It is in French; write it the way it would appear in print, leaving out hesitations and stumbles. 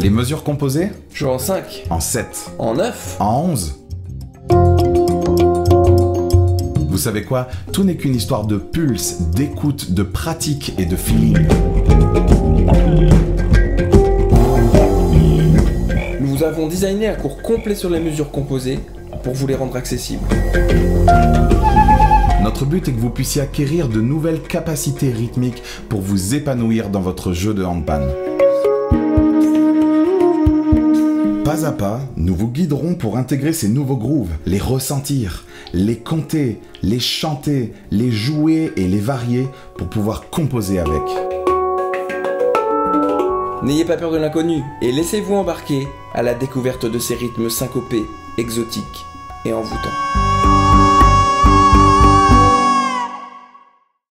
Les mesures composées? Joue en 5. En 7. En 9. En 11. Vous savez quoi? Tout n'est qu'une histoire de pulse, d'écoute, de pratique et de feeling. Nous vous avons designé un cours complet sur les mesures composées pour vous les rendre accessibles. Notre but est que vous puissiez acquérir de nouvelles capacités rythmiques pour vous épanouir dans votre jeu de handpan. Pas à pas, nous vous guiderons pour intégrer ces nouveaux grooves, les ressentir, les compter, les chanter, les jouer et les varier pour pouvoir composer avec. N'ayez pas peur de l'inconnu et laissez-vous embarquer à la découverte de ces rythmes syncopés, exotiques et envoûtants.